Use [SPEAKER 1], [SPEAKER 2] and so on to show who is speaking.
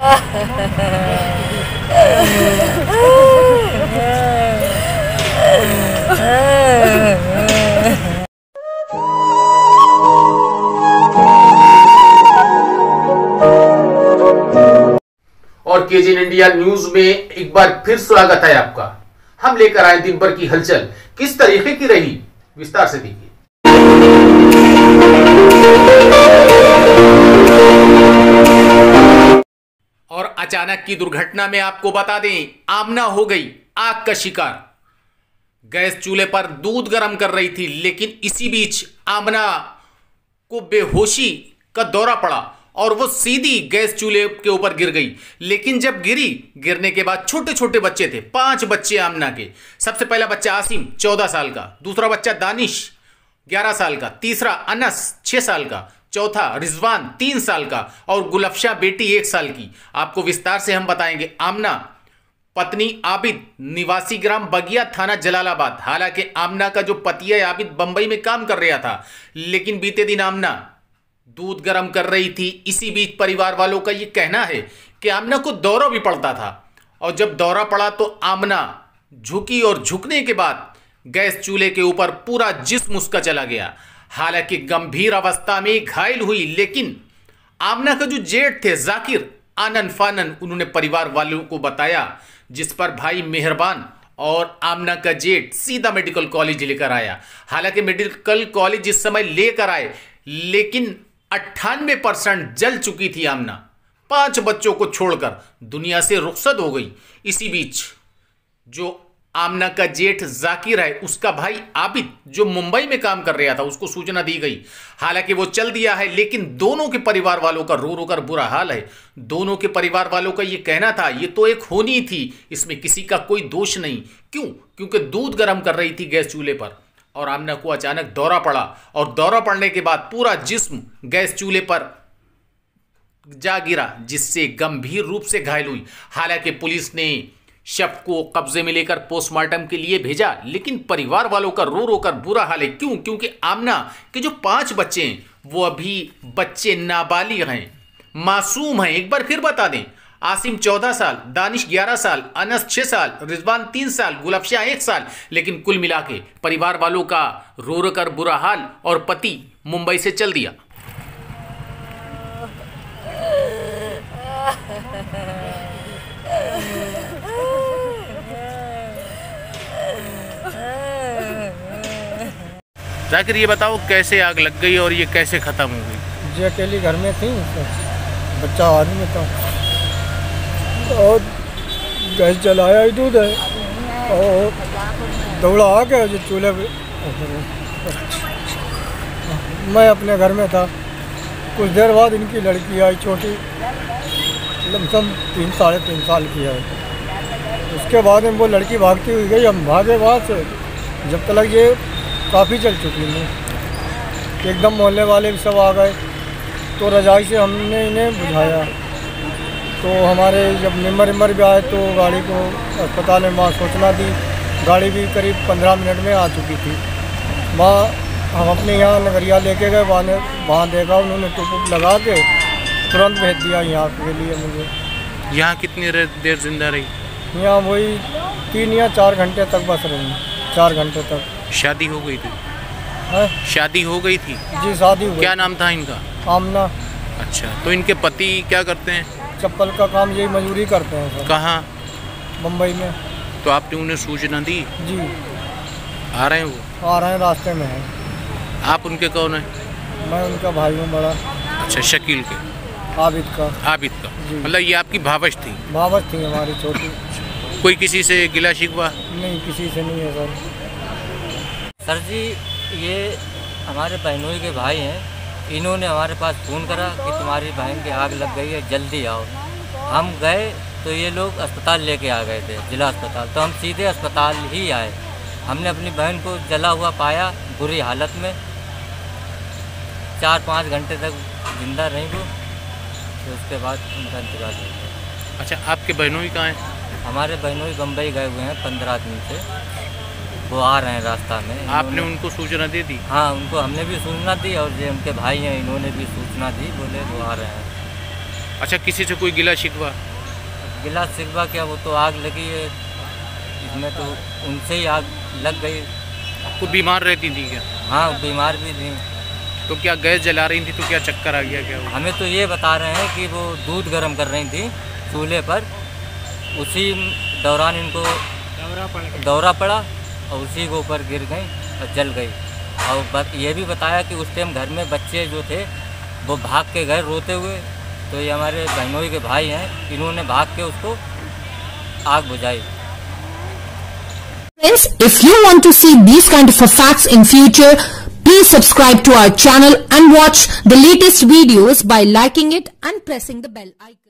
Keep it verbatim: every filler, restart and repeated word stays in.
[SPEAKER 1] और KGN India news में एक बार फिर स्वागत है आपका। हम लेकर आए दिन भर की हलचल किस तरीके की रही, विस्तार से देखिए। और अचानक की दुर्घटना में आपको बता दें, आमना हो गई आग का शिकार। गैस चूल्हे पर दूध गर्म कर रही थी, लेकिन इसी बीच आमना को बेहोशी का दौरा पड़ा और वो सीधी गैस चूल्हे के ऊपर गिर गई। लेकिन जब गिरी, गिरने के बाद छोटे छोटे बच्चे थे, पांच बच्चे आमना के। सबसे पहला बच्चा आसिम चौदह साल का, दूसरा बच्चा दानिश ग्यारह साल का, तीसरा अनस छह साल का, चौथा रिजवान तीन साल का और गुलफशा बेटी एक साल की। आपको विस्तार से हम बताएंगे। आमना पत्नी आबिद निवासी ग्राम बगिया थाना जलालाबाद। हालांकि आमना का जो पति है आबिद बंबई में काम कर रहा था, लेकिन बीते दिन आमना दूध गर्म कर रही थी। इसी बीच परिवार वालों का यह कहना है कि आमना को दौरा भी पड़ता था, और जब दौरा पड़ा तो आमना झुकी और झुकने के बाद गैस चूल्हे के ऊपर पूरा जिस्म उसका चला गया। हालांकि गंभीर अवस्था में घायल हुई, लेकिन आमना का जो जेठ थे जाकिर आनन फानन, उन्होंने परिवार वालों को बताया, जिस पर भाई मेहरबान और आमना का जेठ सीधा मेडिकल कॉलेज लेकर आया। हालांकि मेडिकल कॉलेज जिस समय लेकर आए, लेकिन अट्ठानवे परसेंट जल चुकी थी आमना। पांच बच्चों को छोड़कर दुनिया से रुखसत हो गई। इसी बीच जो आमना का जेठ जाकिर है, उसका भाई आबिद जो मुंबई में काम कर रहा था, उसको सूचना दी गई। हालांकि वो चल दिया है, लेकिन दोनों के परिवार वालों का रो रो कर बुरा हाल है। दोनों के परिवार वालों का ये कहना था, ये तो एक होनी थी, इसमें किसी का कोई दोष नहीं। क्यों? क्योंकि दूध गर्म कर रही थी गैस चूल्हे पर और आमना को अचानक दौरा पड़ा, और दौरा पड़ने के बाद पूरा जिस्म गैस चूल्हे पर जा गिरा, जिससे गंभीर रूप से घायल हुई। हालांकि पुलिस ने शव को कब्जे में लेकर पोस्टमार्टम के लिए भेजा, लेकिन परिवार वालों का रो रो कर बुरा हाल है। क्यों? क्योंकि आमना के जो पांच बच्चे हैं वो अभी बच्चे नाबालिग हैं, मासूम हैं। एक बार फिर बता दें, आसिम चौदह साल, दानिश ग्यारह साल, अनस छह साल, रिजवान तीन साल, गुलफशा एक साल। लेकिन कुल मिला के परिवार वालों का रो रो कर बुरा हाल, और पति मुंबई से चल दिया। जाकिर, ये बताओ कैसे आग लग गई और ये कैसे खत्म हो गई?
[SPEAKER 2] जी अकेली घर में थी, बच्चा आदमी में था और गैस जलाया ही दूध है और दौड़ा आ गया जो चूल्हे पे। मैं अपने घर में था। कुछ देर बाद इनकी लड़की आई, छोटी, लमसम तीन साढ़े तीन साल की है। उसके बाद में वो लड़की भागती हुई गई, हम भागे वहाँ से। जब तक ये काफ़ी चल चुकी थी, एकदम मोहल्ले वाले भी सब आ गए, तो रजाई से हमने इन्हें बुझाया। तो हमारे जब मेम्बर मेम्बर भी आए तो गाड़ी को अस्पताल में वहाँ सूचना दी। गाड़ी भी करीब पंद्रह मिनट में आ चुकी थी। वहाँ हम अपने यहाँ नगरिया लेके गए, वहाँ वहाँ देखा, उन्होंने टुप लगा के तुरंत भेज दिया यहाँ के लिए मुझे।
[SPEAKER 1] यहाँ कितनी देर जिंदा रही?
[SPEAKER 2] यहाँ वही तीन या चार घंटे तक बस रही, चार घंटे तक।
[SPEAKER 1] शादी हो गई थी?
[SPEAKER 2] है? शादी
[SPEAKER 1] हो गई थी?
[SPEAKER 2] जी शादी हो गई।
[SPEAKER 1] क्या नाम था इनका?
[SPEAKER 2] आमना।
[SPEAKER 1] अच्छा, तो इनके पति क्या करते हैं?
[SPEAKER 2] चप्पल का काम, यही मजदूरी करते हैं सर।
[SPEAKER 1] कहाँ?
[SPEAKER 2] मुंबई में।
[SPEAKER 1] तो आपने उन्हें सूचना दी?
[SPEAKER 2] जी।
[SPEAKER 1] आ रहे हैं वो?
[SPEAKER 2] आ रहे हैं, रास्ते में हैं।
[SPEAKER 1] आप उनके कौन है?
[SPEAKER 2] मैं उनका भाई हूँ बड़ा।
[SPEAKER 1] अच्छा, शकील के?
[SPEAKER 2] आबिद का।
[SPEAKER 1] आबिद का, मतलब ये आपकी भावज थी?
[SPEAKER 2] भावज थी हमारी छोटी।
[SPEAKER 1] कोई किसी से गिला शिकवा?
[SPEAKER 2] नहीं, किसी से नहीं है सर।
[SPEAKER 3] सर जी, ये हमारे बहनोई के भाई हैं। इन्होंने हमारे पास फ़ोन करा कि तुम्हारी बहन की आग लग गई है, जल्दी आओ। हम गए तो ये लोग अस्पताल लेके आ गए थे, जिला अस्पताल। तो हम सीधे अस्पताल ही आए। हमने अपनी बहन को जला हुआ पाया, बुरी हालत में। चार पाँच घंटे तक जिंदा रही वो, तो उसके बाद उनका इंतकाल हो गया।
[SPEAKER 1] अच्छा, आपके बहनोई कहाँ हैं?
[SPEAKER 3] हमारे बहनोई बम्बई गए हुए हैं पंद्रह दिन से, वो आ रहे हैं रास्ता में।
[SPEAKER 1] आपने उनको सूचना दे दी?
[SPEAKER 3] हाँ, उनको हमने भी सूचना दी, और जो उनके भाई हैं इन्होंने भी सूचना दी, बोले वो आ रहे हैं।
[SPEAKER 1] अच्छा, किसी से कोई गिला शिकवा?
[SPEAKER 3] गिला शिकवा क्या, वो तो आग लगी है इसमें, तो उनसे ही आग लग गई।
[SPEAKER 1] वो बीमार रहती थी क्या?
[SPEAKER 3] हाँ, बीमार भी थी।
[SPEAKER 1] तो क्या गैस जला रही थी तो क्या चक्कर आ गया क्या?
[SPEAKER 3] हमें तो ये बता रहे हैं कि वो दूध गर्म कर रही थी चूल्हे पर, उसी दौरान इनको दौरा पड़ा दौरा पड़ा और उसी के ऊपर गिर गई और जल गई। और ये भी बताया कि उस टाइम घर में बच्चे जो थे वो भाग के गए रोते हुए, तो ये हमारे बहनोई के भाई हैं, इन्होंने भाग के उसको आग बुझाई।
[SPEAKER 4] Friends, if you want to see these kind of facts in future, please subscribe to our channel and watch the latest videos by liking it and pressing the bell icon.